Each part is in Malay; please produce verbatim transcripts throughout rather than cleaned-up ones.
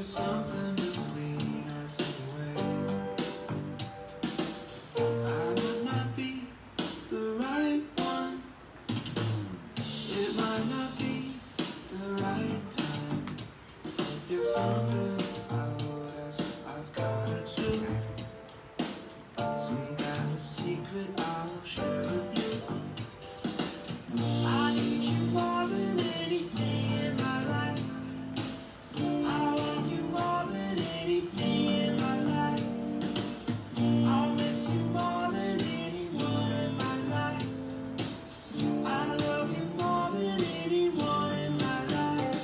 something between us anyway. I might not be the right one. It might not be the right time. But there's something about us I've gotta do. Some kind of secret I will share with you. I need you more than anything in my life. I want you more than anything in my life. I'll miss you more than anyone in my life. I love you more than anyone in my life.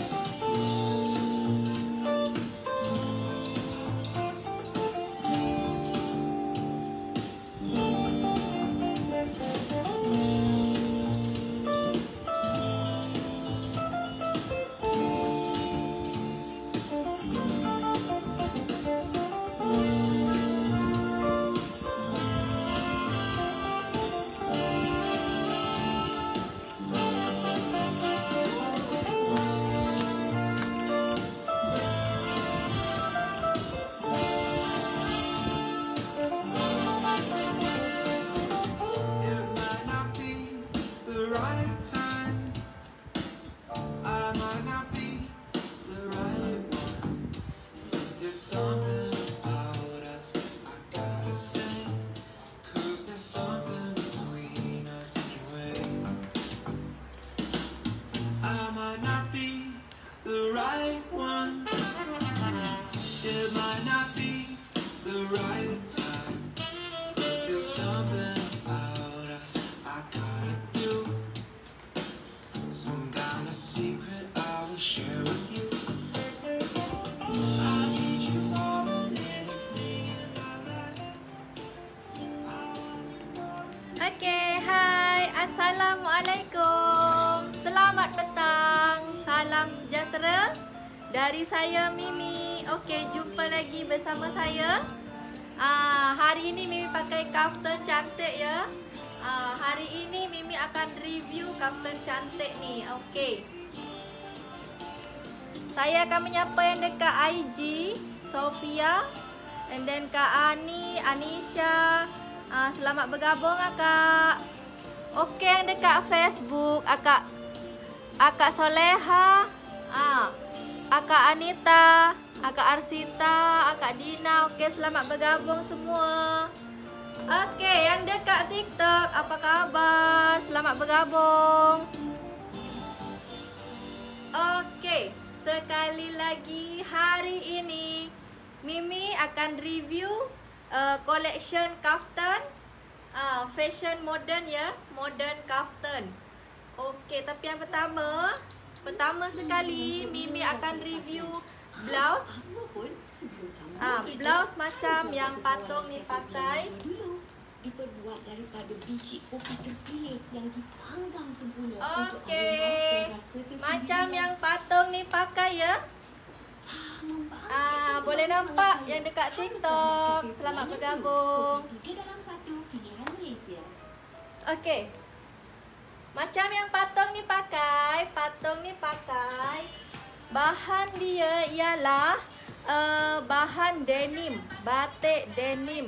It might not be the right time. I might not be the right one. There's something about us I gotta say. 'Cause there's something between us anyway. I might not be the right one. It might not be the right time. But there's something about us I gotta do. Some kind of secret I will share with you. I need you more than anything in my life. I want you more than Okay, hai, Assalamualaikum. Selamat petang, salam sejahtera dari saya Mimi. Okay, jumpa lagi bersama saya. Ah, hari ini Mimi pakai kaftan cantik ya. Ah, hari ini Mimi akan review kaftan cantik ni. Okay, saya akan menyapa yang dekat I G, Sofia, and then Kak Ani, Anisha. Ah, selamat bergabung akak. Okey, yang dekat Facebook, akak Akak Soleha, ah, Akak Anita, Akak Arsita, Akak Dina. Okey, selamat bergabung semua. Okey, yang dekat TikTok, apa khabar? Selamat bergabung. Okey, sekali lagi hari ini Mimi akan review uh, collection kaftan, uh, fashion modern ya, modern kaftan. Okey, tapi yang pertama, pertama sekali Mimi akan review blouse. Ah, blouse macam yang Patung ni pakai. Diperbuat daripada biji kopi terpilih yang dipanggang sempurna. Okey, macam yang Patung ni pakai ya. Ah, boleh nampak yang dekat TikTok. Selamat bergabung. Tiga dalam satu pilihan Malaysia. Okey, macam yang Patung ni pakai, Patung ni pakai bahan dia ialah uh, bahan denim, batik denim.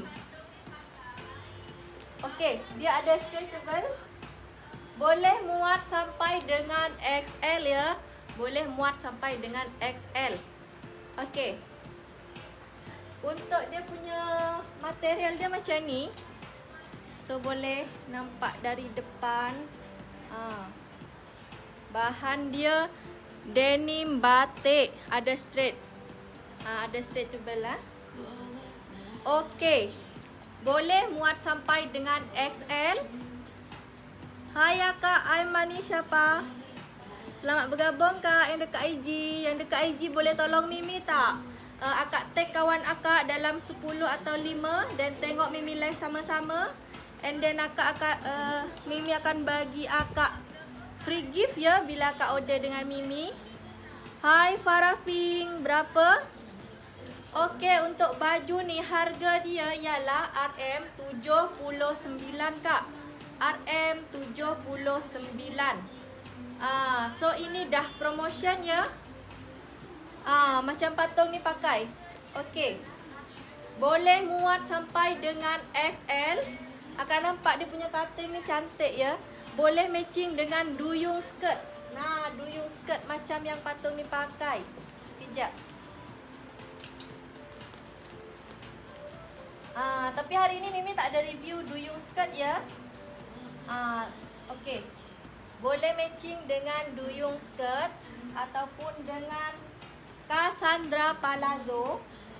Okey, dia ada stretchable. Boleh muat sampai dengan X L ya. Boleh muat sampai dengan X L. Okey. Untuk dia punya material dia macam ni. So boleh nampak dari depan. Ha. Bahan dia denim batik, ada straight. Ha, ada stretchable lah. Okey. Boleh muat sampai dengan X L. Hai Kak, I'm Manisha pa. Selamat bergabung Kak yang dekat I G. Yang dekat I G boleh tolong Mimi tak? Uh, akak tag kawan akak dalam sepuluh atau lima dan tengok Mimi live sama-sama. And then akak, akak uh, Mimi akan bagi akak free gift ya bila akak order dengan Mimi. Hai Farah Pink, berapa? Okey, untuk baju ni harga dia ialah R M tujuh puluh sembilan Kak. R M tujuh puluh sembilan. Ah, so ini dah promotion ya. Ah, Ah, macam patung ni pakai. Okey. Boleh muat sampai dengan X L. Akan nampak dia punya cutting ni cantik ya. Boleh matching dengan duyung skirt. Nah, duyung skirt macam yang patung ni pakai. Sekejap. Ah, tapi hari ni Mimi tak ada review duyung skirt ya. Ah, okey. Boleh matching dengan duyung skirt ataupun dengan Cassandra Palazzo.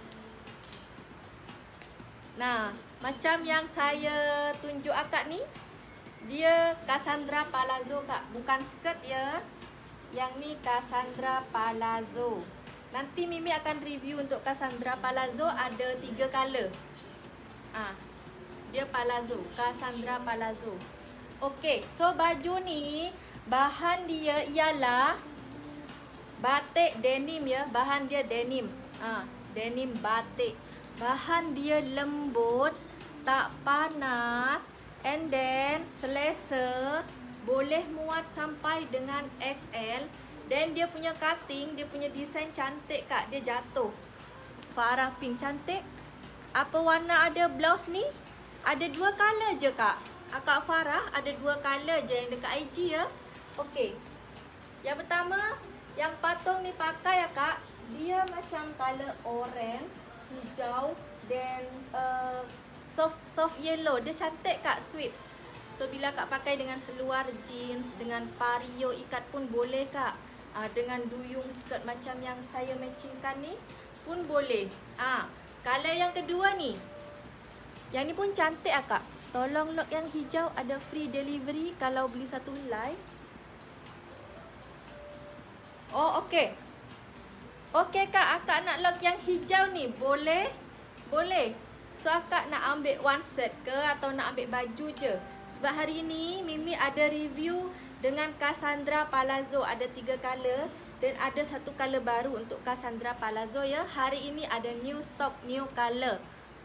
Nah, macam yang saya tunjuk akak ni, dia Cassandra Palazzo kak, bukan skirt ya. Yang ni Cassandra Palazzo. Nanti Mimi akan review untuk Cassandra Palazzo, ada tiga color. Ah, dia palazzo, Cassandra Palazzo. Okey, so baju ni bahan dia ialah batik denim ya, bahan dia denim. Ah, denim batik. Bahan dia lembut, tak panas, and then selesa, boleh muat sampai dengan X L. Dan dia punya cutting, dia punya design cantik kak, dia jatuh. Farah pink cantik. Apa warna ada blouse ni? Ada dua color je kak. Akak Farah ada dua color je yang dekat I G ya. Okey. Yang pertama, yang patung ni pakai ya kak, dia macam color orange, hijau dan uh, soft soft yellow. Dia cantik kak, sweet. So bila kak pakai dengan seluar jeans, dengan pario ikat pun boleh kak. Uh, dengan duyung skirt macam yang saya matchingkan ni pun boleh. Ah, uh, color yang kedua ni, yang ni pun cantik ah kak. Tolong lock yang hijau, ada free delivery kalau beli satu helai. Oh okey. Okey kak, akak nak lock yang hijau ni, boleh? Boleh. So akak nak ambil one set ke atau nak ambil baju je? Sebab hari ni Mimi ada review dengan Cassandra Palazzo, ada tiga color. Dan ada satu color baru untuk Cassandra Palazzo ya. Hari ini ada new stock, new color.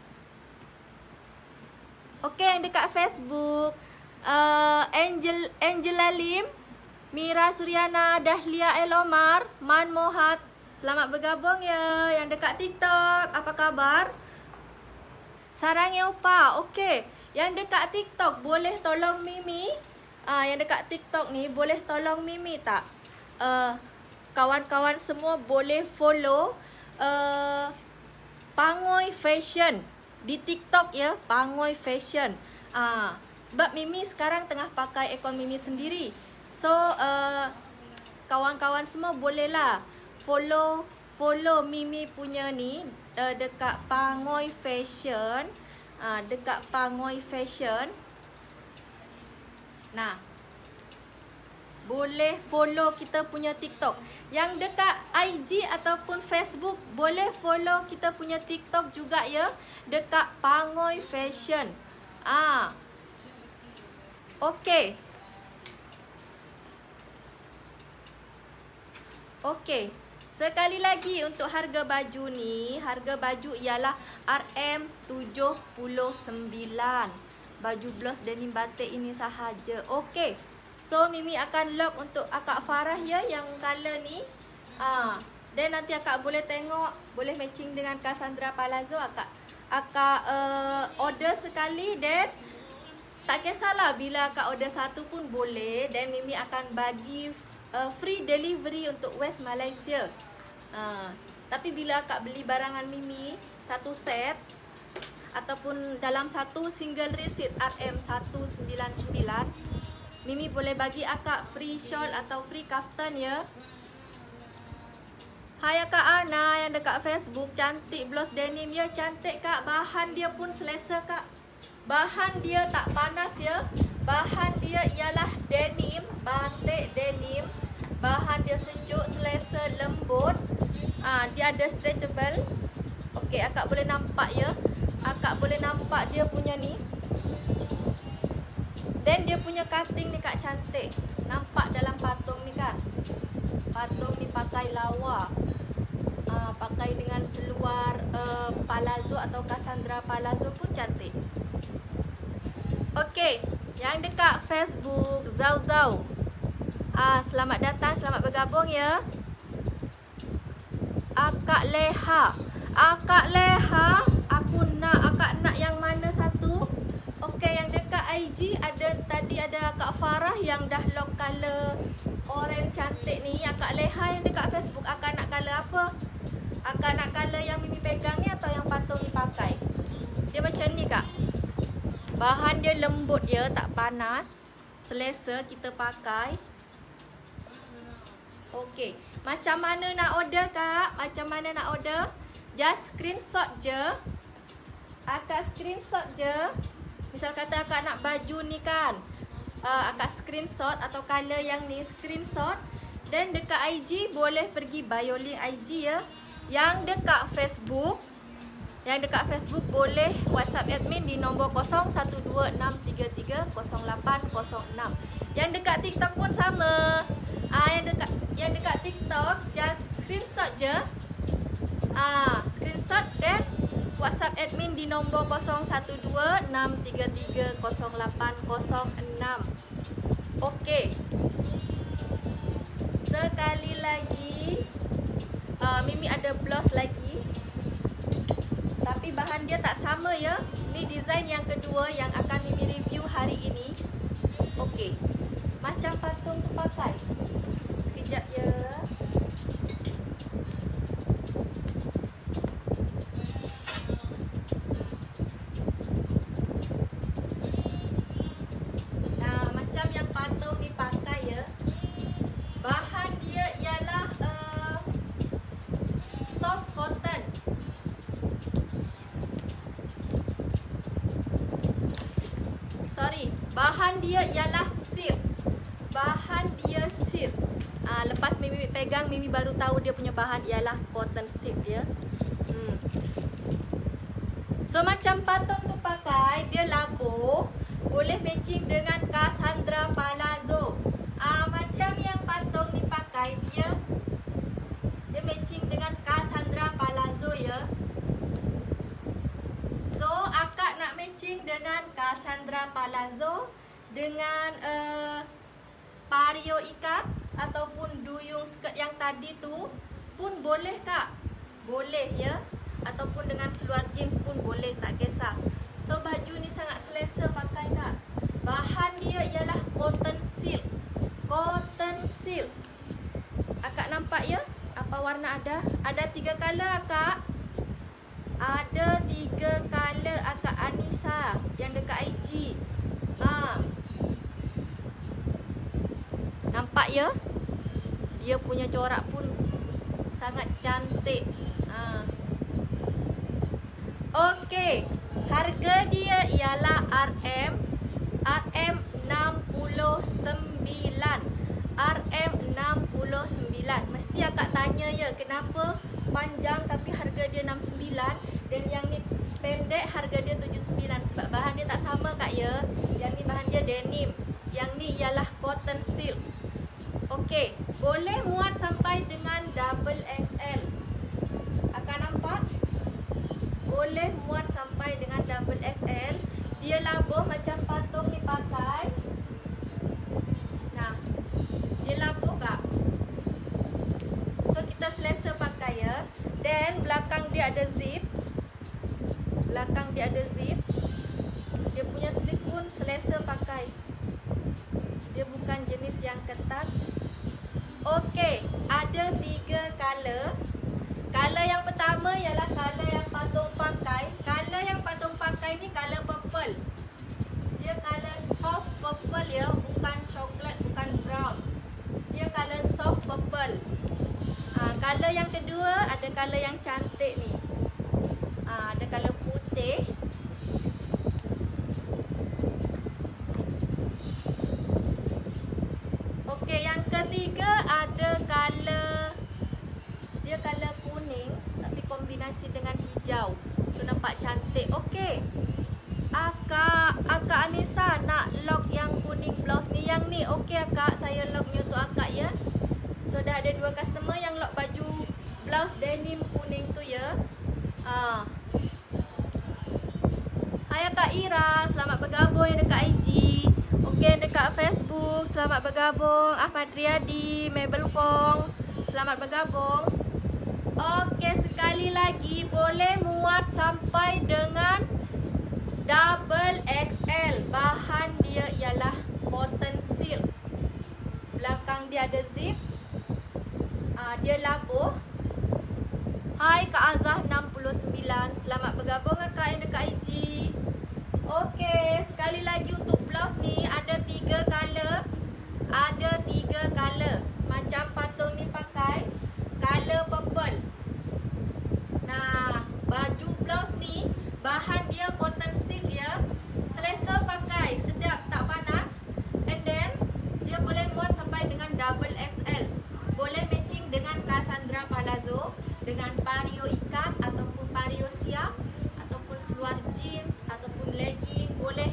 Okey, yang dekat Facebook, uh, Angel Angela Lim, Mira Suryana, Dahlia Elomar, Man Mohat, selamat bergabung ya. Yang dekat TikTok, apa kabar? Sarang Opa. Okey, yang dekat TikTok boleh tolong Mimi. Uh, yang dekat TikTok ni boleh tolong Mimi tak? Uh, Kawan-kawan semua boleh follow uh, Pangoi Fashion di TikTok ya, Pangoi Fashion. Ah, sebab Mimi sekarang tengah pakai akaun Mimi sendiri. So uh, kawan-kawan semua bolehlah follow follow Mimi punya ni uh, dekat Pangoi Fashion. Ah, dekat Pangoi Fashion. Nah, boleh follow kita punya TikTok. Yang dekat I G ataupun Facebook, boleh follow kita punya TikTok juga ya. Dekat Pangoi Fashion. Ah. Okey. Okey. Sekali lagi untuk harga baju ni, harga baju ialah R M tujuh puluh sembilan. Baju blouse denim batik ini sahaja. Okey. So Mimi akan lock untuk akak Farah ya, yang color ni. Ah, dan nanti akak boleh tengok, boleh matching dengan Cassandra Palazzo. Akak akak uh, order sekali, dan tak kisahlah bila akak order satu pun boleh. Dan Mimi akan bagi uh, free delivery untuk West Malaysia. Ah, tapi bila akak beli barangan Mimi satu set ataupun dalam satu single receipt R M seratus sembilan puluh sembilan, Mimi boleh bagi akak free shawl atau free kaftan ya. Hai Kak Ana yang dekat Facebook, cantik blouse denim ya. Cantik kak, bahan dia pun selesa kak. Bahan dia tak panas ya. Bahan dia ialah denim, batik denim. Bahan dia sejuk, selesa, lembut. Ah, dia ada stretchable. Okey, akak boleh nampak ya. Akak boleh nampak dia punya ni. Dan dia punya cutting ni kak cantik. Nampak dalam patung ni kan. Patung ni pakai lawa. Uh, pakai dengan seluar uh, palazzo atau Cassandra Palazzo pun cantik. Okey, yang dekat Facebook, Zau Zau. Ah, selamat datang, selamat bergabung ya. Akak Leha. Akak Leha, aku nak, akak nak yang mana satu? Okey, yang dekat I G ada, tadi ada Kak Farah yang dah lock color orange cantik ni. Akak Leha yang dekat Facebook, akak nak color apa? Akak nak color yang Mimi pegang ni atau yang patung ni pakai? Dia macam ni kak. Bahan dia lembut je, tak panas, selesa kita pakai. Okey, macam mana nak order kak? Macam mana nak order? Just screenshot je. Akak screenshot je. Misal kata akak nak baju ni kan, uh, akak screenshot atau color yang ni screenshot. Dan dekat I G boleh pergi bio link I G ya. Yang dekat Facebook, Yang dekat Facebook boleh WhatsApp admin di nombor kosong satu dua enam tiga tiga kosong lapan kosong enam. Yang dekat TikTok pun sama. Ah, yang dekat yang dekat TikTok just screenshot je. Ah, screenshot dan WhatsApp admin di nombor kosong satu dua enam tiga tiga kosong lapan kosong enam. Okey. Sekali lagi, uh, Mimi ada blouse lagi. Tapi bahan dia tak sama ya. Ni design yang kedua yang akan Mimi review hari ini. Okey. Macam patung tu pakai. Sekejap ya. Nah, macam yang patung dipakai ya. Bahan dia ialah uh, soft cotton. Sorry, bahan dia ialah silk. Bahan dia silk. Ah, lepas Mimi pegang, Mimi baru tahu dia punya bahan ialah cotton silk ya. Hmm. So macam patung tu pakai, dia labuh, boleh matching dengan Cassandra Palazzo. Ah, macam yang patung ni pakai dia, dia matching dengan Cassandra Palazzo ya. So, akak nak matching dengan Cassandra Palazzo dengan uh, pario ikat ataupun duyung skirt yang tadi tu pun boleh kak. Boleh ya. Ataupun dengan seluar jeans pun boleh, tak kisah. So, baju ni sangat selesa pakai kak. Bahan dia ialah cotton silk. Cotton silk. Akak nampak ya? Apa warna ada? Ada tiga color akak. Ada tiga color akak Anissa yang dekat I G. Ha. Nampak ya? Dia punya corak pun sangat cantik. Ha. Okey. Harga dia ialah R M R M enam puluh sembilan. R M enam puluh sembilan. Mesti akak tanya ya, kenapa panjang tapi harga dia enam puluh sembilan dan yang ni pendek harga dia tujuh puluh sembilan? Sebab bahan dia tak sama kak ya. Yang ni bahan dia denim, yang ni ialah cotton silk. Okey, boleh muat sampai dengan double X L. Akan nampak? Boleh muat sampai dengan double X L. Dia labuh macam patung ni pakai. Nah, dia labuh kak. So kita selesa pakai ya. Dan belakang dia ada zip. Belakang dia ada zip. Dia punya sleeve pun selesa pakai. Dia bukan jenis yang ketat. Okey, ada tiga color. Color yang pertama ialah color yang patung pakai. Color yang patung pakai ni color purple. Dia color soft purple ya, bukan coklat, bukan brown. Dia color soft purple. Ha, color yang kedua ada color yang cantik ni. Ha, ada color putih. Okey, yang ketiga ada color, dia color kuning tapi kombinasi dengan hijau. So nampak cantik. Okey. Akak, Akak Anissa nak lock yang kuning blouse ni, yang ni. Okey akak, saya lock ni untuk akak ya. So dah ada dua customer yang lock baju blouse denim kuning tu ya. Ah. Hai Kak Ira, selamat bergabung yang dekat I G. Okey, yang dekat Facebook, selamat bergabung. Ahmad Riyadi, Mabel Fong, selamat bergabung. Okey. boleh muat sampai dengan double X L. Bahan dia ialah cotton silk. Belakang dia ada zip. uh, Dia labuh. Hai Kak Azah enam puluh sembilan. Selamat bergabung Kak yang dekat I G. Okey, sekali lagi untuk blouse ni ada tiga color. Ada tiga color. Macam patung ni pakai color purple. Nah, baju blouse ni bahan dia cotton silk ya. Selesa pakai, sedap, tak panas. And then dia boleh muat sampai dengan double X L. Boleh matching dengan Cassandra palazzo, dengan pario ikat ataupun pario siap, ataupun seluar jeans ataupun legging boleh.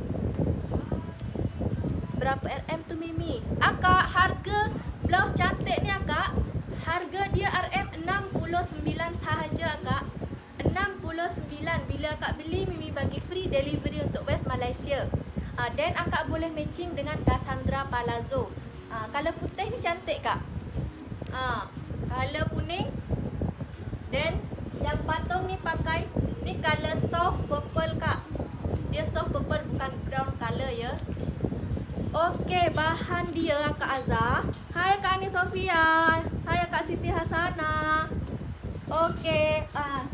Berapa R M tu Mimi? Akak, harga blouse cantik ni akak, harga dia R M enam puluh sembilan sahaja akak. enam puluh sembilan. Bila akak beli, Mimi bagi free delivery untuk West Malaysia. uh, Dan akak boleh matching dengan Cassandra palazzo. uh, Color putih ni cantik kak. uh, Color kuning. Dan yang patung ni pakai, ni color soft purple kak. Dia soft purple, bukan brown color ya. Okey, bahan dia Kak Azhar. Hai Kak Ani Sofia. Hai Kak Siti Hasana. Okey, ah.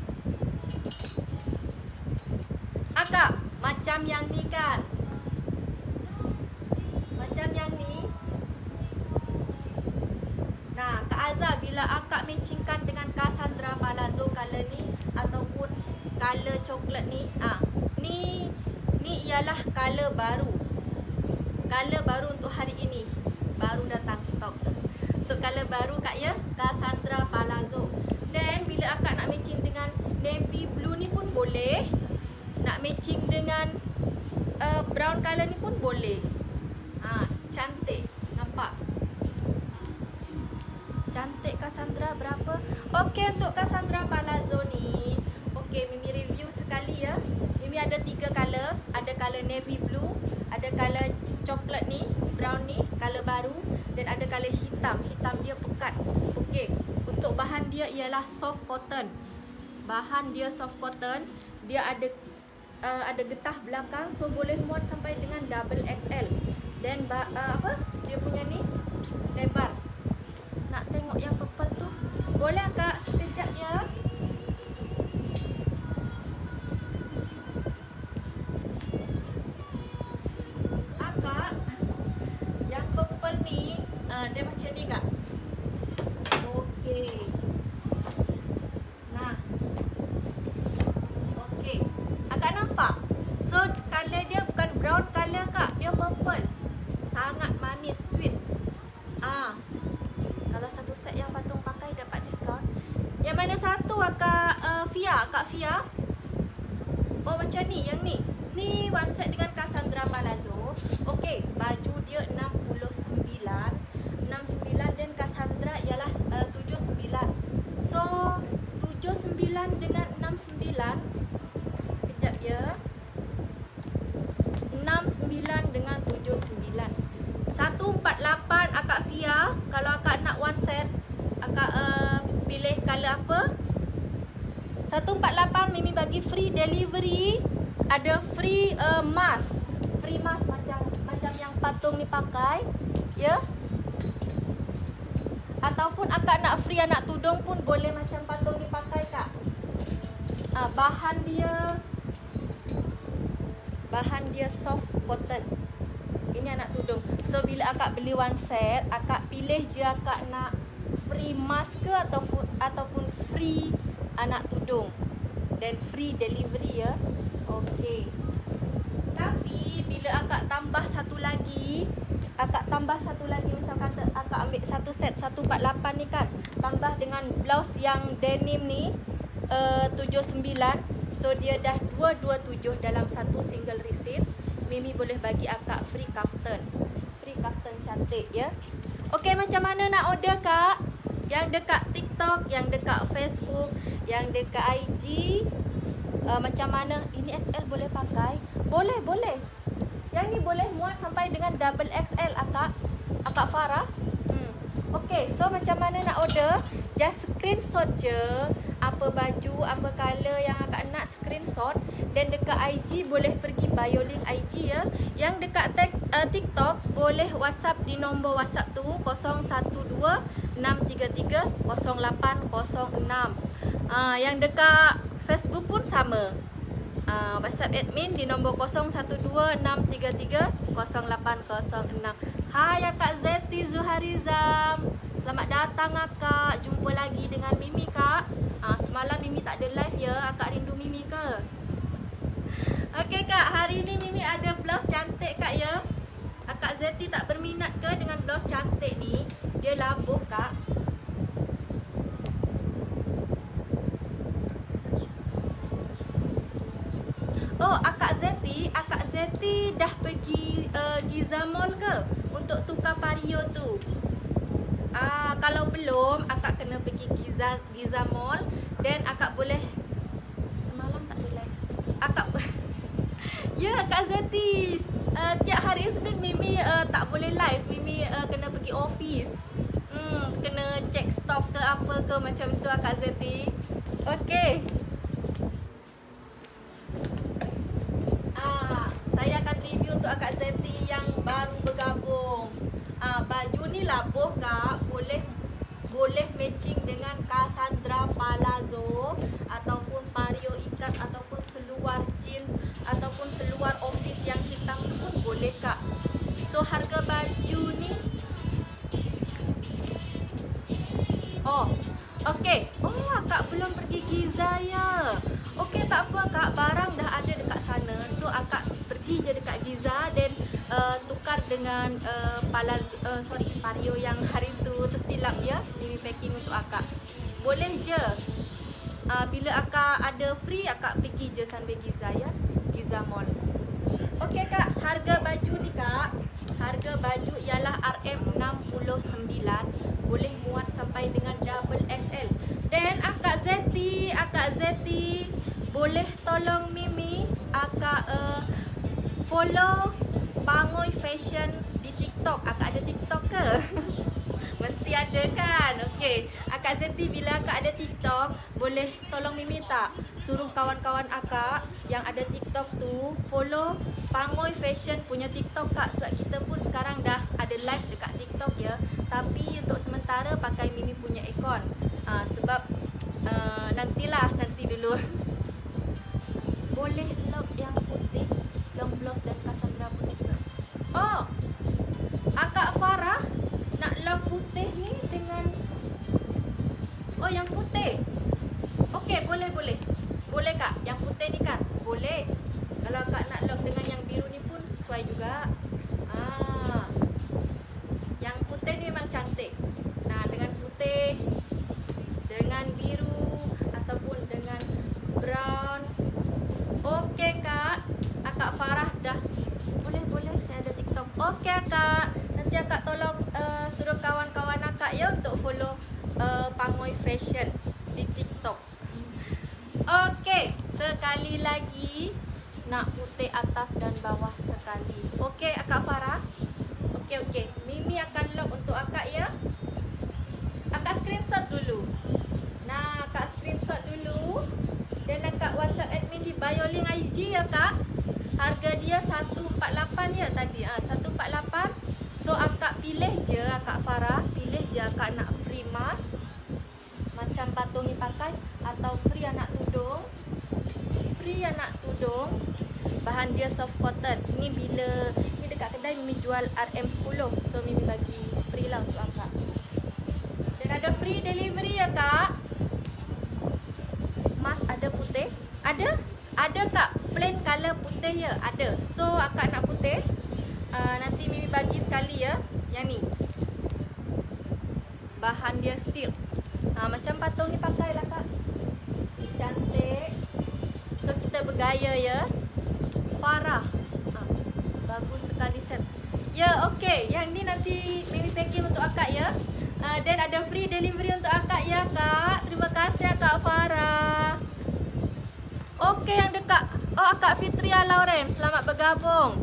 Akak, macam yang ni kan? Macam yang ni. Nah, Kak Azhar, bila akak matchingkan dengan Cassandra palazzo color ni ataupun color coklat ni, ah, ni ni ialah color baru. Color baru untuk hari ini. Baru datang stok. Untuk color baru kak ya, Cassandra palazzo. Dan bila akak nak matching dengan navy blue ni pun boleh. Nak matching dengan uh, brown color ni pun boleh. Ha, cantik. Nampak? Cantik Cassandra berapa? Okey, untuk Cassandra palazzo ni, okey, Mimi review sekali ya. Mimi ada tiga color. Ada color navy blue, ada color coklat ni, brown ni, color baru, dan ada color hitam. Hitam dia pekat. Okey, untuk bahan dia ialah soft cotton. Bahan dia soft cotton. Dia ada uh, ada getah belakang, so boleh muat sampai dengan double X L. Dan uh, apa? Dia punya ni lebar. Nak tengok yang purple tu? Boleh kak? Sekejap ya. Uh, dia macam ni kak. Okey. Nah. Okey. Agak nampak? So, color dia bukan brown color kak. Dia purple. Sangat manis, sweet. Ah. Kalau satu set yang patung pakai dapat diskaun. Yang mana satu akak uh, Fia? Kak Fia? Oh, macam ni. Yang ni. Ni one set dengan Cassandra palazzo. Okey. Baju dia enam puluh sembilan. enam puluh sembilan dan Cassandra ialah uh, tujuh puluh sembilan. So tujuh puluh sembilan dengan enam puluh sembilan. Sekejap ya. enam puluh sembilan dengan tujuh puluh sembilan. seratus empat puluh lapan akak Fia. Kalau akak nak one set, akak uh, pilih color apa? seratus empat puluh lapan Mimi bagi free delivery. Ada free uh, mask. Free mask macam macam yang patung ni pakai. Ya. Ataupun akak nak free anak tudung pun boleh macam patung dipakai kak. Ah, bahan dia Bahan dia soft cotton. Ini anak tudung. So bila akak beli one set, akak pilih je akak nak free mask ke ataupun ataupun free anak tudung. Dan free delivery ya. Okey. Tapi bila akak tambah satu lagi, akak tambah satu lagi, misal kata akak ambil satu set seratus empat puluh lapan ni kan, tambah dengan blouse yang denim ni uh, tujuh puluh sembilan. So dia dah dua ratus dua puluh tujuh dalam satu single receipt. Mimi boleh bagi akak free kaftan. Free kaftan cantik ya. Okey, macam mana nak order kak? Yang dekat TikTok, yang dekat Facebook, yang dekat I G, uh, macam mana? Ini X L boleh pakai? Boleh, boleh. Yang ni boleh muat sampai dengan double X L akak. Akak Farah. Hmm. Okey, so macam mana nak order? Just screenshot je apa apa baju, apa color yang akak nak, screenshot. Dan dekat I G boleh pergi bio link I G ya. Yang dekat tek, uh, TikTok boleh WhatsApp di nombor WhatsApp tu kosong satu dua enam tiga tiga kosong lapan kosong enam. uh, Yang dekat Facebook pun sama. uh, WhatsApp admin di nombor kosong satu dua enam tiga tiga kosong lapan kosong enam. Hai Kak Zeti Zuharizam, selamat datang akak. Jumpa lagi dengan Mimi kak. uh, Semalam Mimi tak ada live ya. Akak rindu Mimi ke? Okey kak, hari ni Mimi ada blouse cantik kak ya. Akak Zeti tak berminat ke dengan blouse cantik ni? Dia labuh kak. Oh, Akak Zeti, Akak Zeti dah pergi uh, Giza Mall ke untuk tukar pario tu? Ah, kalau belum, akak kena pergi Giza Giza Mall dan akak boleh semalam tak ada live. Akak ya, Kak Zeti, uh, tiap hari Isnin Mimi uh, tak boleh live. Mimi uh, kena pergi office. Hmm, kena check stok ke apa ke macam tu Kak Zeti. Okey. Ah, saya akan review untuk Kak Zeti yang baru bergabung. Ah, baju ni labuh kak, boleh boleh matching dengan Cassandra Palazzo ataupun pario ikat ataupun seluar jean ataupun seluar office yang hitam tu pun boleh kak. So harga baju ni oh, okey. Oh, akak belum pergi Giza ya. Okey, tak apa kak, barang dah ada dekat sana. So akak pergi je dekat Giza dan uh, tukar dengan uh, palazzo, uh, sorry, pario yang hari tu tersilap ya. Mimi packing untuk akak. Boleh je. Uh, bila akak ada free, akak pergi je sampai Giza ya. Giza Mall. Okey kak, harga baju ni kak, harga baju ialah R M enam puluh sembilan, boleh muat sampai dengan double X L. Dan Akak Zeti, Akak Zeti, boleh tolong Mimi akak uh, follow Pangoy Fashion di TikTok. Akak ada TikTok ke? Mesti ada kan? Okey, Akak Zeti, bila akak ada TikTok, boleh tolong Mimi tak suruh kawan-kawan akak yang ada TikTok tu follow Pangoy Fashion punya TikTok kak. Sebab kita pun sekarang dah ada live dekat TikTok ya. Tapi untuk sementara pakai Mimi punya akun. uh, Sebab uh, nantilah, nanti dulu. Boleh lock yang putih, long blouse dan Cassandra putih juga. Oh, Akak Farah nak lock putih ni dengan, oh yang putih. Okey, boleh boleh. Boleh kak, yang putih ni kan? Boleh. Kalau kak nak lock dengan yang biru ni pun sesuai juga. Ah, yang putih ni memang cantik. Nah, dengan putih, dengan biru ataupun dengan brown. Okey kak, Akak Farah dah. Boleh boleh, saya ada TikTok. Okey kak, nanti akak tolong uh, suruh kawan-kawan akak ya untuk follow uh, Pangoy Fashion di TikTok. Okey, sekali lagi nak putih atas dan bawah sekali. Okey Akak Farah. Okey okey, Mimi akan lock untuk akak ya. Akak screenshot dulu. Nah, akak screenshot dulu dan akak WhatsApp admin di bio link I G ya kak. Harga dia seratus empat puluh lapan ya tadi. Ah, seratus empat puluh lapan. So akak pilih je Akak Farah, pilih je akak nak free mask macam patung ni pakai atau free anak tudung. Free anak tudung. Bahan dia soft cotton. Ni bila ni dekat kedai Mimi jual R M sepuluh. So Mimi bagi free lah untuk akak. Dan ada free delivery ya kak. Mas ada putih? Ada? Ada kak. Plain color putih ya? Ada. So akak nak putih, uh, nanti Mimi bagi sekali ya. Yang ni, bahan dia silk. uh, Macam patung ni pakai lah kak. Cantik. So kita bergaya ya. Farah, uh, bagus sekali set. Ya okey, yang ni nanti Mimi packing untuk akak ya. uh, Dan ada free delivery untuk akak ya kak. Terima kasih Akak Farah. Okey, yang dekat, oh Akak Fitria Lauren, selamat bergabung.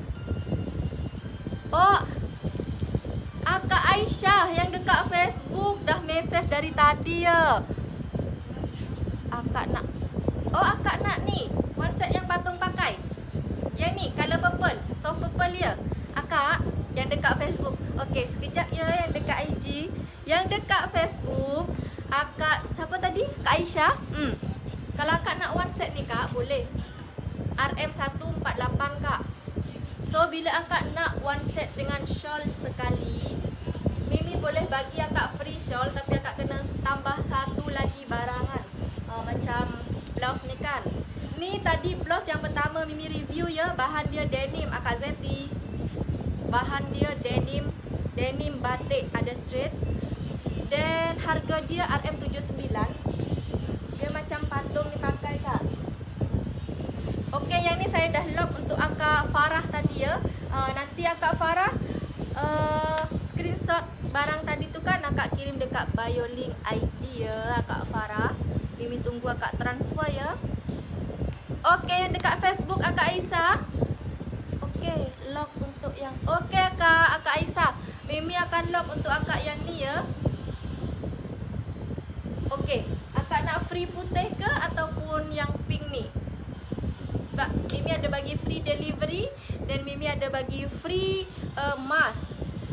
Oh, Akak Aisyah yang dekat Facebook dah mesej dari tadi ya. Akak nak. Oh, akak nak ni. One set yang patung pakai. Yang ni, color purple. Soft purple ya. Akak, yang dekat Facebook. Okey, sekejap ya yang dekat I G. Yang dekat Facebook, akak, siapa tadi? Kak Aisyah. Hmm. Kalau akak nak one set ni kak, boleh. R M seratus empat puluh lapan kak. So, bila akak nak one set dengan shawl sekali, Mimi boleh bagi akak free shawl, tapi akak kena tambah satu lagi barangan. Uh, macam blouse ni kan. Ni tadi blouse yang pertama Mimi review ya. Bahan dia denim akak Zeti. Bahan dia denim. Denim batik ada straight. Dan harga dia R M tujuh puluh sembilan. Dia macam patung ni pakai kak. Okey, yang ni saya dah lock untuk akak Farah tadi ya. uh, Nanti akak Farah uh, screenshot barang tadi tu kan akak kirim dekat bio link I G ya akak Farah. Mimi tunggu akak transfer ya. Okey, yang dekat Facebook akak Aisyah. Okey, lock untuk yang okey akak, akak Aisyah. Mimi akan lock untuk akak yang ni ya. Okey, akak nak free putih ke ataupun yang pink ni? Sebab Mimi ada bagi free delivery dan Mimi ada bagi free uh, mask.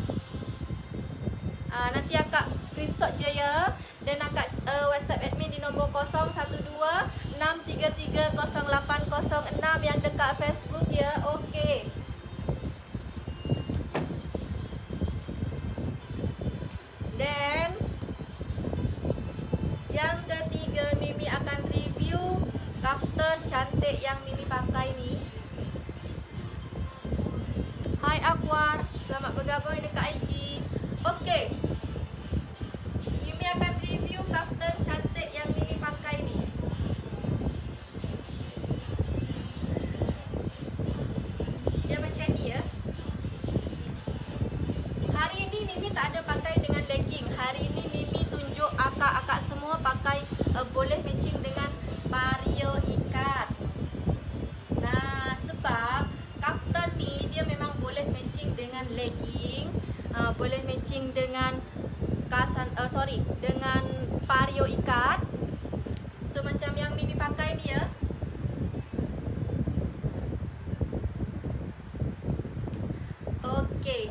Uh, nanti akak screenshot je ya. Dan akak uh, WhatsApp admin di nombor kosong satu dua enam tiga tiga kosong lapan kosong enam yang dekat Facebook ya. Okey. Dan yang ketiga Mimi akan review kaftan cantik yang Mimi pakai ni. Hai Akwar, selamat bergabung dekat I G. Okey. Mimi akan review kaftan cantik yang Mimi pakai ni. Dia macam ni ya. Hari ni Mimi tak ada pakai dengan legging. Hari ni Mimi tunjuk akak-akak semua pakai uh, boleh matching dengan pario ikat. Nah, sebab kaftan ni dia memang boleh matching dengan legging, uh, boleh matching dengan kasan uh, sorry, dengan pario ikat. So macam yang Mimi pakai ni ya. Okey.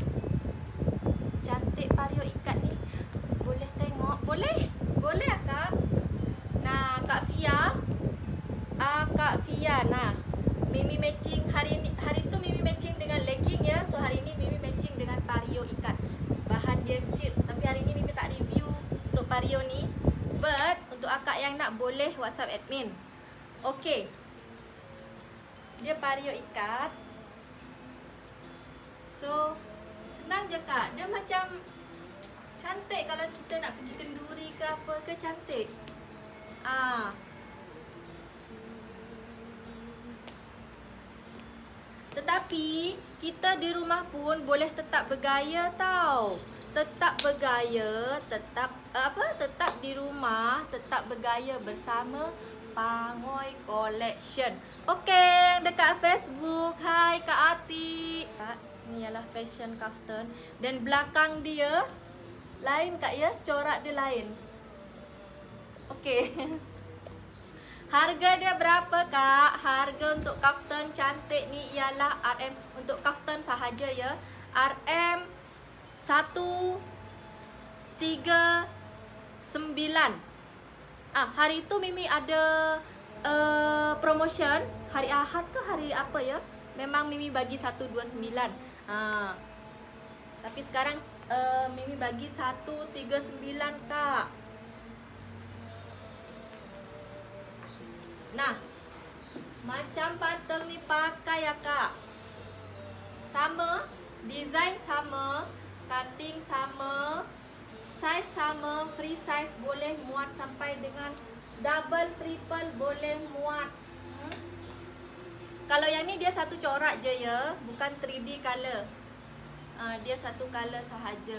Cantik pario ikat ni. Boleh tengok? Boleh? Boleh akak? Nah, Kak Fia. Ah, Kak Fia. Nah, Mimi matching hari ni, hari tu Mimi matching dengan legging ya. So hari ni Mimi matching dengan pario ikat. Bahan dia silk. Tapi hari ni Mimi tak review untuk pario ni. But untuk akak yang nak boleh WhatsApp admin. Okey. Dia pario ikat. So senang je kak. Dia macam cantik kalau kita nak pergi kenduri ke apa ke, cantik. Ah. Tetapi kita di rumah pun boleh tetap bergaya tau. Tetap bergaya, tetap apa? Tetap di rumah, tetap bergaya bersama Pangoi Collection. Okey, dekat Facebook. Hai Kak Ati. Ni ialah fashion kaftan. Dan belakang dia lain kak ya, corak dia lain. Okey. Harga dia berapa kak? Harga untuk kaftan cantik ni ialah R M, untuk kaftan sahaja ya, R M seratus tiga puluh sembilan. Ah, hari tu Mimi ada uh, promotion. Hari Ahad ke hari apa ya? Memang Mimi bagi seratus dua puluh sembilan. Ah. Tapi sekarang uh, Mimi bagi seratus tiga puluh sembilan kak. Nah, macam patung ni pakai ya kak. Sama, design sama, cutting sama, size sama, free size boleh muat sampai dengan double, triple boleh muat. hmm? Kalau yang ni dia satu corak je ya, bukan three D color. uh, Dia satu color sahaja.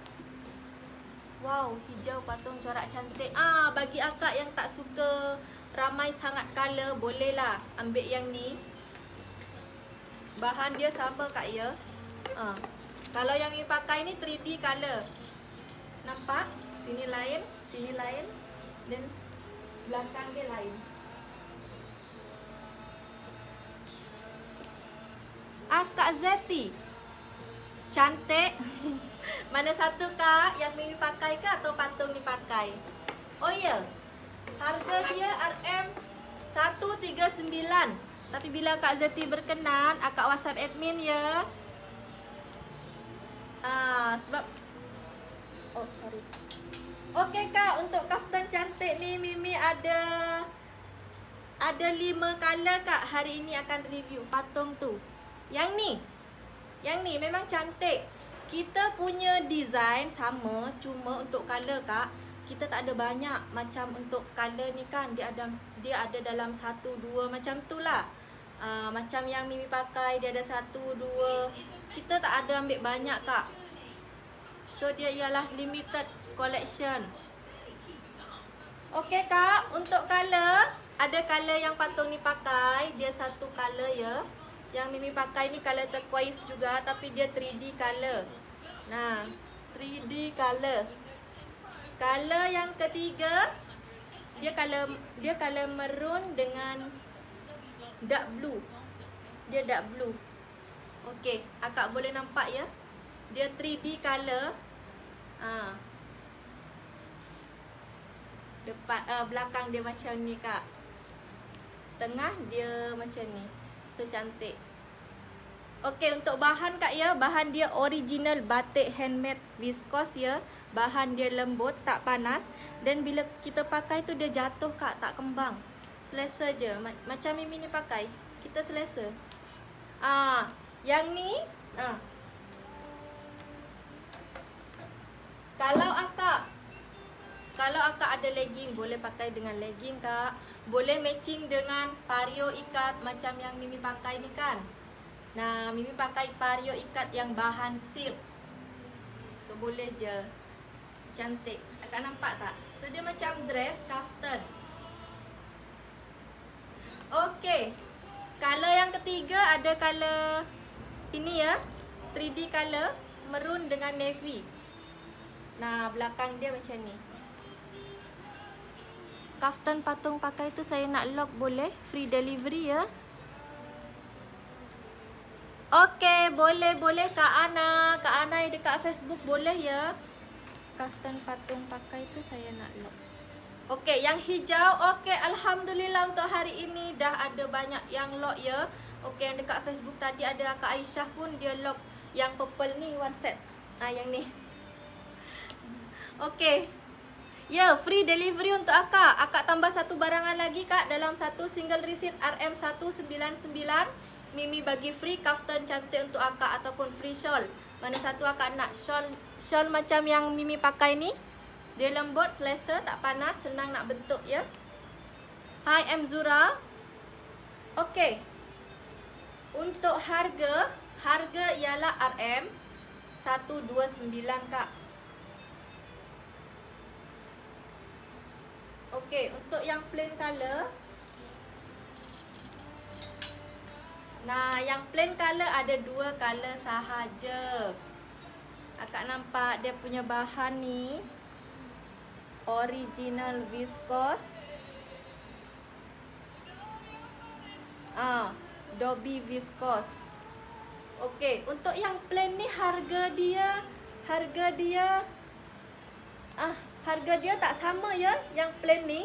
Wow, hijau patung corak cantik. Ah, bagi akak yang tak suka ramai sangat color, bolehlah ambil yang ni. Bahan dia sama kak ya. Ah, kalau yang ni pakai ni three D color. Nampak? Sini lain, sini lain. Dan belakang dia lain. Ah, Kak Zeti. Cantik. Mana satu Kak? Yang Mimi pakai ke atau patung ni pakai? Oh ya. Harga dia R M seratus tiga puluh sembilan. Tapi bila Kak Zeti berkenan, akak WhatsApp admin ya. Ah, sebab oh, sorry. Okey Kak, untuk kaftan cantik ni Mimi ada ada lima color Kak. Hari ini akan review patung tu. Yang ni. Yang ni memang cantik. Kita punya design sama, cuma untuk color Kak, kita tak ada banyak. Macam untuk color ni kan, dia ada dia ada dalam satu dua macam tu lah. Uh, macam yang Mimi pakai, dia ada satu dua. Kita tak ada ambil banyak Kak. So dia ialah limited collection. Okey Kak, untuk color, ada color yang patung ni pakai. Dia satu color ya. Yang Mimi pakai ni color turquoise juga, tapi dia three D color. Nah, three D color. Color yang ketiga, dia color dia color maroon dengan dark blue. Dia dark blue. Okey, akak boleh nampak ya. Dia three D color. Ha. Depan uh, belakang dia macam ni Kak. Tengah dia macam ni. So cantik. Okey, untuk bahan Kak ya, bahan dia original batik handmade viscose ya. Bahan dia lembut, tak panas, dan bila kita pakai tu dia jatuh Kak, tak kembang. Selesa je. Macam Mimi ni pakai, kita selesa. Ah, yang ni, ah. Kalau akak Kalau akak ada legging, boleh pakai dengan legging Kak. Boleh matching dengan pario ikat macam yang Mimi pakai ni kan. Nah, Mimi pakai pario ikat yang bahan silk. So boleh je. Cantik. Akak nampak tak? So dia macam dress kaftan. Okey. Color yang ketiga ada color ini ya, three D color, maroon dengan navy. Nah, belakang dia macam ni. Kaftan patung pakai tu saya nak lock boleh? Free delivery ya. Okey, boleh boleh Kak Ana. Kak Ana yang dekat Facebook boleh ya. Kaftan patung pakai tu saya nak lock. Okey, yang hijau. Okey, alhamdulillah untuk hari ini dah ada banyak yang lock ya. Okey, yang dekat Facebook tadi ada Kak Aisyah pun dia lock yang purple ni one set. Ah, yang ni. Okey. Ya, free delivery untuk akak. Akak tambah satu barangan lagi Kak dalam satu single receipt R M seratus sembilan puluh sembilan. Mimi bagi free kaftan cantik untuk akak ataupun free shawl. Mana satu akak nak? Shawl shawl macam yang Mimi pakai ni. Dia lembut, selesa, tak panas, senang nak bentuk ya. Hi M Zura. Okey. Untuk harga, harga ialah R M seratus dua puluh sembilan Kak. Okey, untuk yang plain color. Nah, yang plain color ada dua color sahaja. Akak nampak dia punya bahan ni original viscose. Ah, Dobby viscose. Okey, untuk yang plain ni harga dia, harga dia ah harga dia tak sama ya, yang plain ni.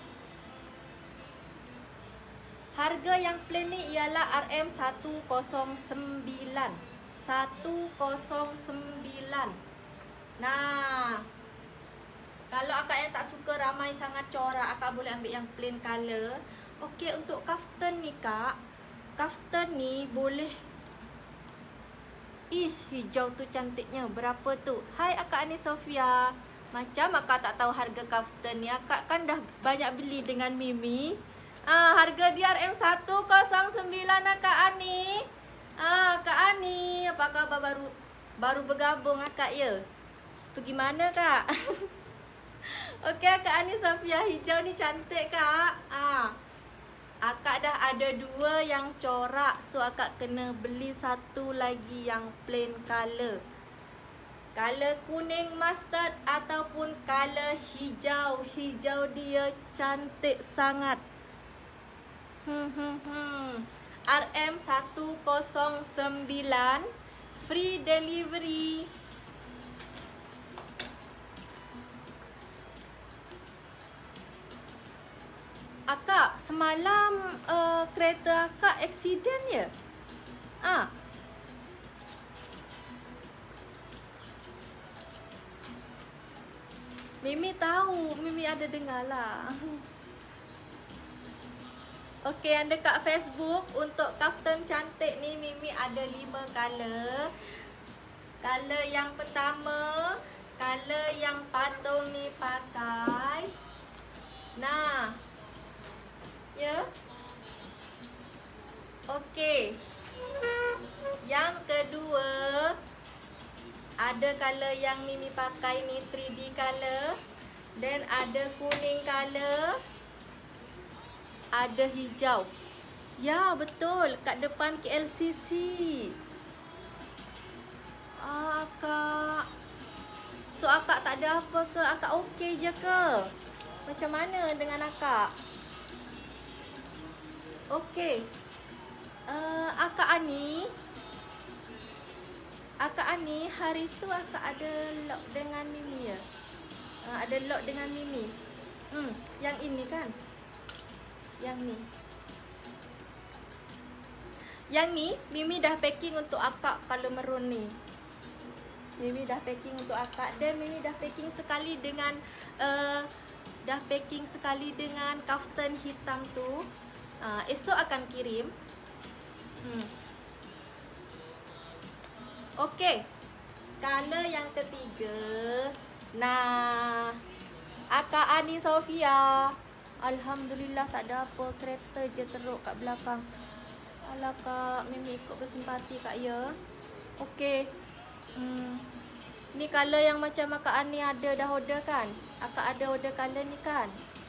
Harga yang plain ni ialah R M seratus sembilan. seratus sembilan. Nah, kalau akak yang tak suka ramai sangat corak, akak boleh ambil yang plain color. Okey, untuk kaftan ni Kak, kaftan ni boleh. Ish, hijau tu cantiknya. Berapa tu? Hai Akak Ani Sofia. Macam akak tak tahu harga kaftan ni. Akak kan dah banyak beli dengan Mimi. Ah, harga dia R M seratus sembilan Kak Ani. Ah, Kak Ani, apa khabar baru baru bergabung akak ya? Pergi mana Kak? Okey, Kak Ani Sofia, hijau ni cantik Kak. Ah. Akak dah ada dua yang corak, so akak kena beli satu lagi yang plain color. Color kuning mustard ataupun color hijau. Hijau dia cantik sangat. Hmm, hmm, hmm. R M seratus sembilan free delivery. Akak, semalam uh, kereta akak accident ya? Ah. Mimi tahu, Mimi ada dengar lah. Okey, yang dekat Facebook untuk kaftan cantik ni Mimi ada lima color. Color yang pertama, color yang patung ni pakai. Nah. Ya. Okey. Yang kedua, ada color yang Mimi pakai ni three D color. Dan ada kuning color. Ada hijau. Ya, betul. Kat depan K L C C. Ah, akak. So, akak tak ada apa ke? Akak okey je ke? Macam mana dengan akak? Okey. Uh, akak Ani. Akak Ani, hari tu akak ada lock dengan Mimi ya? Uh, ada lock dengan Mimi. Hmm, yang ini kan? Yang ni. Yang ni, Mimi dah packing untuk akak color maroon ni. Mimi dah packing untuk akak. Dan Mimi dah packing sekali dengan uh, dah packing sekali dengan kaftan hitam tu. Uh, esok akan kirim. Hmm. Okey. Color yang ketiga. Nah, akak Ani Sofia. Alhamdulillah tak ada apa. Kereta je teruk kat belakang. Alah kak, Mimi ikut bersimpati kak ya. Okey. Hmm. Ni color yang macam akak Ani ada dah order kan? Akak ada order color ni kan?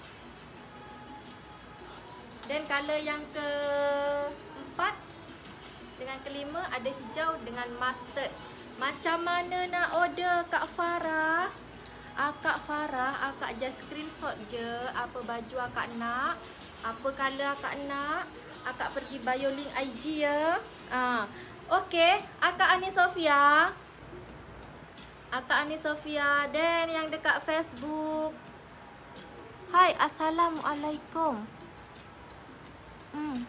Dan color yang keempat dengan kelima ada hijau dengan mustard. Macam mana nak order Kak Farah? Ah, Kak Farah, akak just screenshot je apa baju akak nak, apa color akak nak. Akak pergi bio link I G ya. Ah, okey, akak Ani Sofia. Akak Ani Sofia. Dan yang dekat Facebook. Hai, Assalamualaikum. Hmm.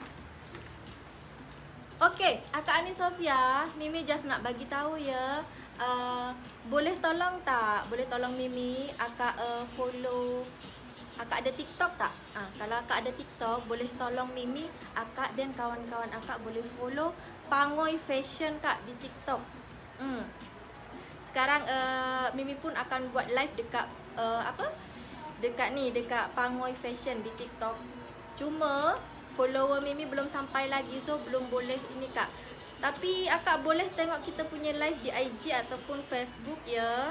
Okey, akak Ani Sofia, Mimi just nak bagi tahu ya. Uh, boleh tolong tak? Boleh tolong Mimi akak uh, follow. Akak ada TikTok tak? Uh, kalau akak ada TikTok, boleh tolong Mimi, akak dan kawan-kawan akak boleh follow Pangoi Fashion kak di TikTok. Hmm. Sekarang uh, Mimi pun akan buat live dekat uh, apa? Dekat ni, dekat Pangoi Fashion di TikTok. Cuma follower Mimi belum sampai lagi, so belum boleh ini kak. Tapi akak boleh tengok kita punya live di I G ataupun Facebook ya.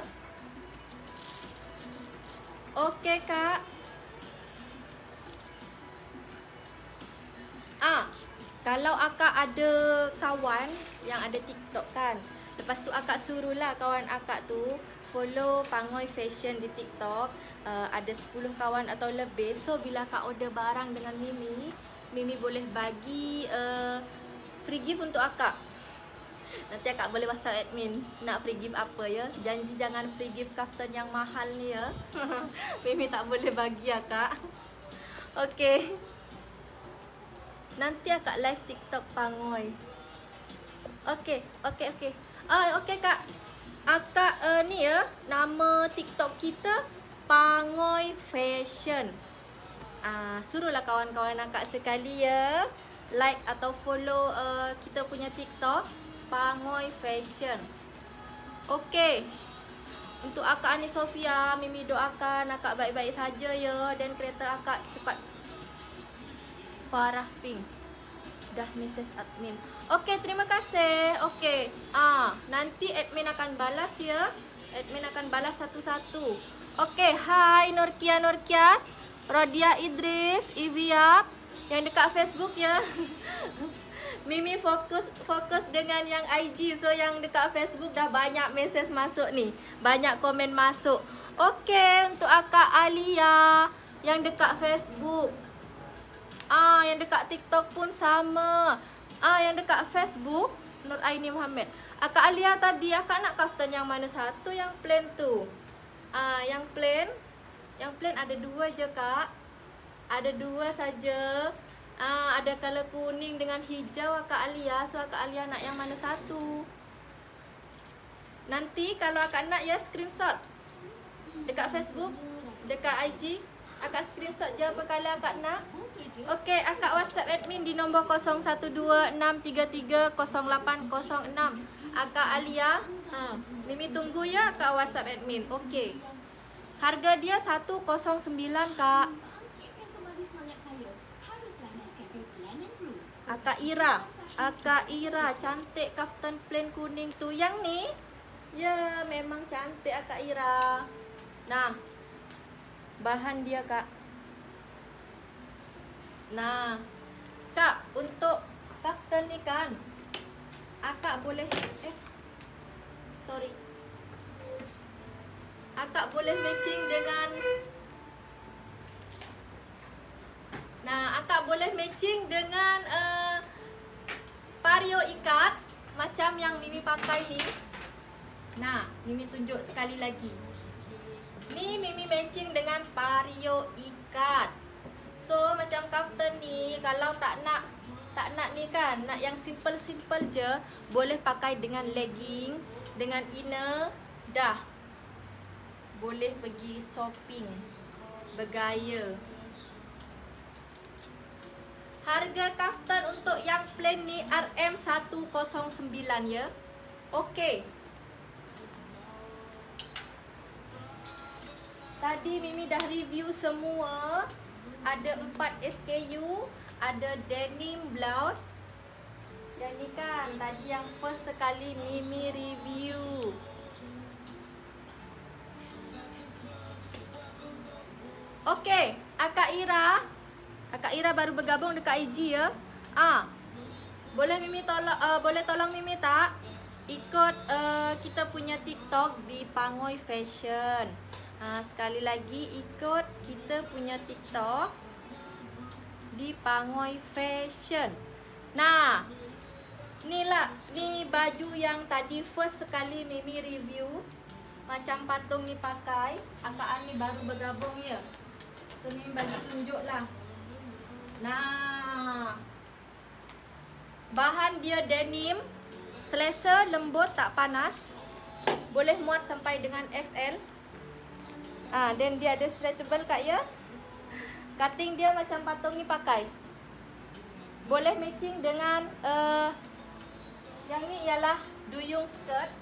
Okey kak. Ah, kalau akak ada kawan yang ada TikTok kan, lepas tu akak suruhlah kawan akak tu follow Pangoi Fashion di TikTok. uh, Ada sepuluh kawan atau lebih. So bila akak order barang dengan Mimi, Mimi boleh bagi uh, free gift untuk akak. Nanti akak boleh WhatsApp admin nak free gift apa ya. Janji jangan free gift kaftan yang mahal ni ya. Mimi tak boleh bagi akak. Okey. Nanti akak live TikTok Pangoi. Okey, okey, okey. Ah, okey kak. Akak uh, ni ya, nama TikTok kita Pangoi Fashion. Ah, suruhlah kawan-kawan akak sekali ya like atau follow uh, kita punya TikTok Pangoi Fashion. Okey. Untuk akak Ani Sofia, Mimi doakan akak baik-baik saja ya, dan kereta akak cepat. Farah Pink. Dah message admin. Okey, terima kasih. Okey. Ah, nanti admin akan balas ya. Admin akan balas satu-satu. Okey, hai Nurkia Nurkias, Rodia Idris, Ivia yang dekat Facebook ya. Mimi fokus fokus dengan yang I G. So yang dekat Facebook dah banyak mesej masuk ni. Banyak komen masuk. Okey, untuk Akak Alia yang dekat Facebook. Ah, yang dekat TikTok pun sama. Ah, yang dekat Facebook Nur Aini Muhammad. Akak Alia tadi akak nak kaftan yang mana satu? Yang plain tu. Ah, yang plain. Yang plain ada dua je kak. Ada dua saja. Ah, ada color kuning dengan hijau Akak Alia. So Akak Alia nak yang mana satu? Nanti kalau akak nak ya screenshot dekat Facebook, dekat I G, akak screenshot je apa color akak nak. Okey, akak WhatsApp admin di nombor kosong satu dua enam tiga tiga kosong lapan kosong enam. Akak Alia, ha, Mimi tunggu ya akak WhatsApp admin. Okey. Harga dia seratus sembilan kak. Akak Ira, Akak Ira, cantik kaftan plain kuning tu. Yang ni, ya memang cantik Akak Ira. Nah, bahan dia kak. Nah, kak untuk kaftan ni kan, akak boleh, eh, sorry, akak boleh matching dengan, nah akak boleh matching dengan uh, pario ikat macam yang Mimi pakai ni. Nah, Mimi tunjuk sekali lagi. Ni Mimi matching dengan pario ikat. So macam kaftan ni kalau tak nak tak nak ni kan, nak yang simple-simple je, boleh pakai dengan legging, dengan inner, dah. Boleh pergi shopping, bergaya. Harga kaftan untuk yang plain ni R M seratus sembilan ya. Okey. Tadi Mimi dah review semua. Ada empat S K U, ada denim blouse. Yang ni kan tadi yang first sekali Mimi review. Okey, Akak Ira. Akak Ira baru bergabung dekat I G ya. Ah. Boleh Mimi tolong uh, boleh tolong Mimi tak ikut uh, kita punya TikTok di Pangoi Fashion. Ha, sekali lagi ikut kita punya TikTok di Pangoi Fashion. Nah, ni lah, ni baju yang tadi first sekali Mimi review. Macam patung ni pakai. Akak Ani baru bergabung ya. So Mimi bagi tunjuk lah. Nah, bahan dia denim, selesa, lembut, tak panas. Boleh muat sampai dengan X L. Ah, dan dia ada stretchable kak ya. Cutting dia macam patung ni pakai. Boleh matching dengan uh, yang ni ialah duyung skirt.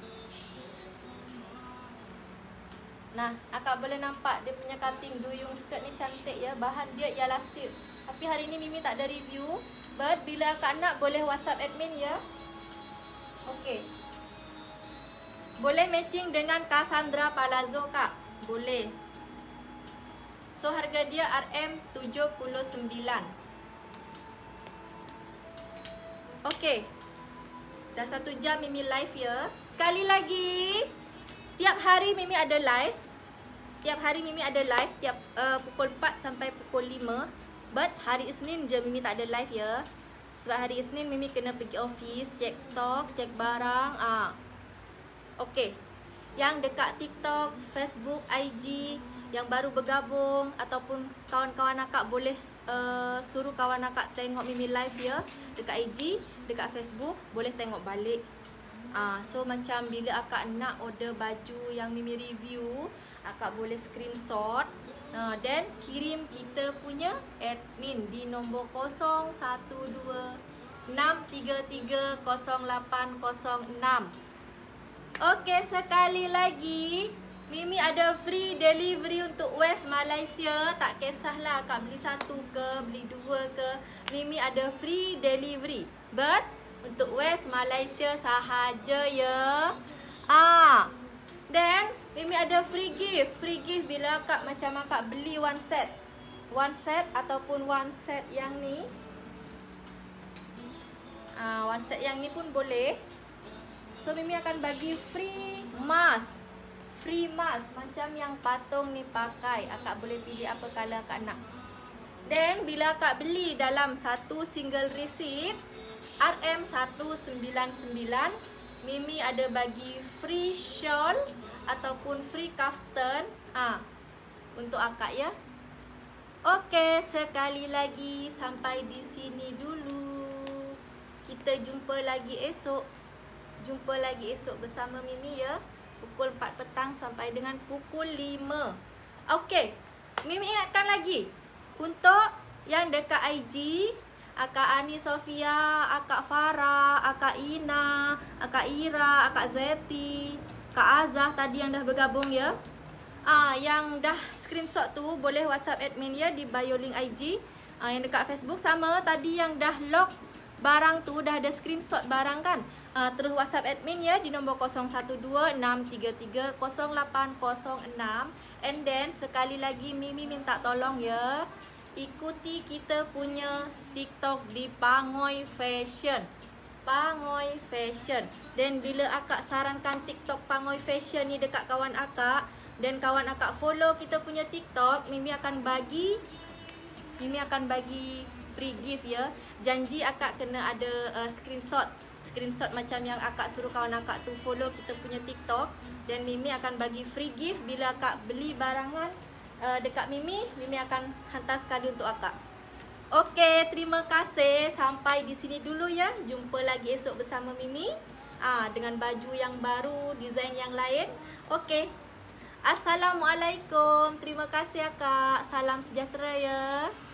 Nah, akak boleh nampak dia punya cutting duyung skirt ni cantik ya. Bahan dia ialah silk. Tapi hari ni Mimi tak ada review. But bila akak nak boleh WhatsApp admin ya. Okey. Boleh matching dengan Cassandra Palazzo kak. Boleh. So harga dia R M tujuh puluh sembilan. Okey. Dah satu jam Mimi live ya. Sekali lagi, tiap hari Mimi ada live. Tiap hari Mimi ada live tiap uh, pukul empat sampai pukul lima. But hari Isnin je Mimi tak ada live ya. Sebab hari Isnin Mimi kena pergi office, cek stok, cek barang. Ah. Okey. Yang dekat TikTok, Facebook, I G, yang baru bergabung ataupun kawan-kawan akak boleh uh, suruh kawan akak tengok Mimi live ya. Dekat I G, dekat Facebook, boleh tengok balik. uh, So macam bila akak nak order baju yang Mimi review, akak boleh screenshot uh, dan kirim kita punya admin di nombor kosong satu dua enam tiga tiga kosong lapan kosong enam. Okey, sekali lagi Mimi ada free delivery untuk West Malaysia. Tak kisahlah akak beli satu ke, beli dua ke, Mimi ada free delivery. But untuk West Malaysia sahaja ya. Ah, then Mimi ada free gift. Free gift bila akak macam akak beli one set. One set ataupun one set yang ni. uh, one set yang ni pun boleh. So Mimi akan bagi free mask. Free mask macam yang patung ni pakai. Akak boleh pilih apa color akak nak. Then bila akak beli dalam satu single receipt R M seratus sembilan puluh sembilan, Mimi ada bagi free shawl ataupun free kaftan ah untuk akak ya. Okey, sekali lagi sampai di sini dulu. Kita jumpa lagi esok. Jumpa lagi esok bersama Mimi ya. Pukul empat petang sampai dengan pukul lima. Okey, Mimi ingatkan lagi. Untuk yang dekat I G, Akak Ani Sofia, Akak Farah, Akak Ina, Akak Ira, Akak Zeti, Kak Azah tadi yang dah bergabung ya. Ah, yang dah screenshot tu boleh WhatsApp admin ya di bio link I G. Ah, yang dekat Facebook sama tadi yang dah lock barang tu dah ada screenshot barang kan. Uh, terus WhatsApp admin ya di nombor kosong satu dua enam tiga tiga kosong lapan kosong enam. And then sekali lagi Mimi minta tolong ya, ikuti kita punya TikTok di Pangoy Fashion. Pangoy Fashion. Dan bila akak sarankan TikTok Pangoy Fashion ni dekat kawan akak, dan kawan akak follow kita punya TikTok, Mimi akan bagi Mimi akan bagi free gift ya. Janji akak kena ada uh, screenshot Screenshot macam yang akak suruh kawan akak tu follow kita punya TikTok. Dan Mimi akan bagi free gift bila akak beli barangan uh, dekat Mimi. Mimi akan hantar sekali untuk akak. Okey, terima kasih. Sampai di sini dulu ya. Jumpa lagi esok bersama Mimi ah, dengan baju yang baru, design yang lain. Okey, Assalamualaikum. Terima kasih akak. Salam sejahtera ya.